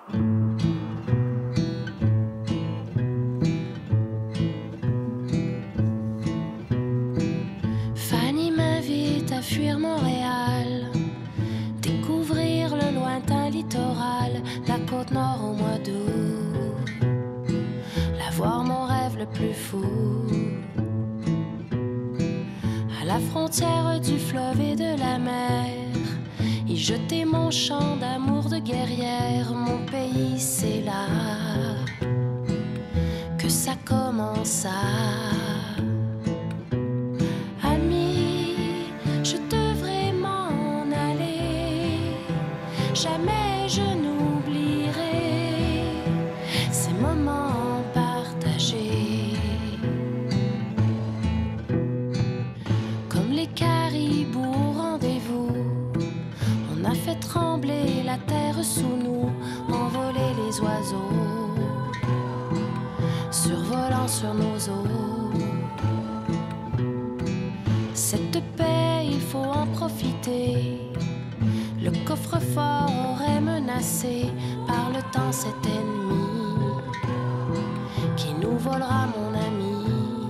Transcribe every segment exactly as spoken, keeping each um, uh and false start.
Fanny m'invite à fuir Montréal, découvrir le lointain littoral, la côte nord au mois d'août, la voir mon rêve le plus fou. À la frontière du fleuve et de la mer, y jeter mon chant d'amour de guerrière. Mon pays, c'est là que ça commença. Ami, je devrais m'en aller, jamais je n'oublierai ces moments partagés. Comme les caribous au rendez-vous, on a fait trembler la terre sous nous, envoler les oiseaux, survolant sur nos eaux. Cette paix, il faut en profiter. Le coffre-fort est menacé par le temps, cet ennemi qui nous volera, mon ami.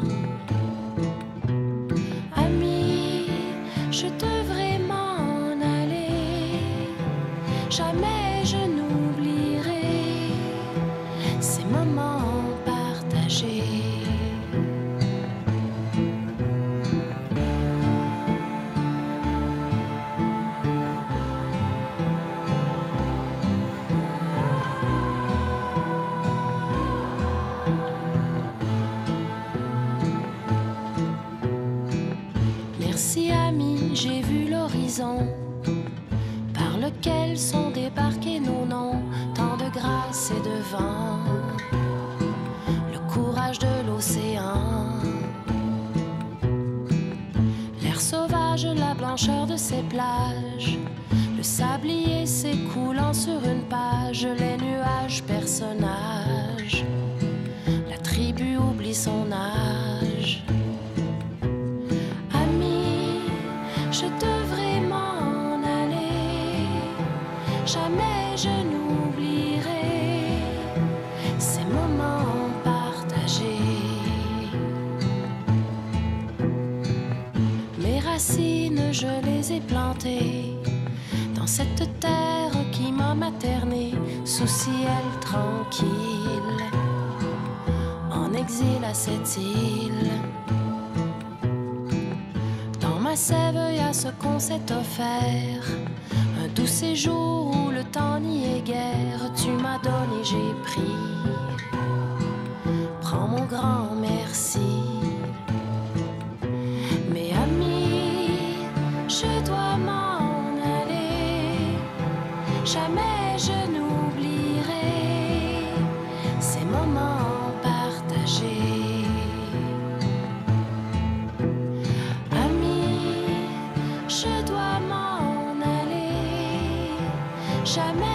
Ami, je devrais m'en aller, jamais je n'oublierai ces moments partagés. Merci ami, j'ai vu l'horizon par lequel sont débarqués nos noms, tant de grâce et de vent, le courage de l'océan, l'air sauvage, la blancheur de ses plages, le sablier s'écoulant sur une page, les nuages personnages, la tribu oublie son âge. Je devrais m'en aller, jamais je n'oublierai ces moments partagés. Mes racines, je les ai plantées dans cette terre qui m'a materné, sous ciel tranquille, en exil à cette île. Ma sève, y a ce qu'on s'est offert, un doux séjour où le temps n'y est guère. Tu m'as donné, j'ai pris, prends mon grand merci. Mais ami, je dois m'en aller, jamais je n'oublierai ces moments partagés. Jamais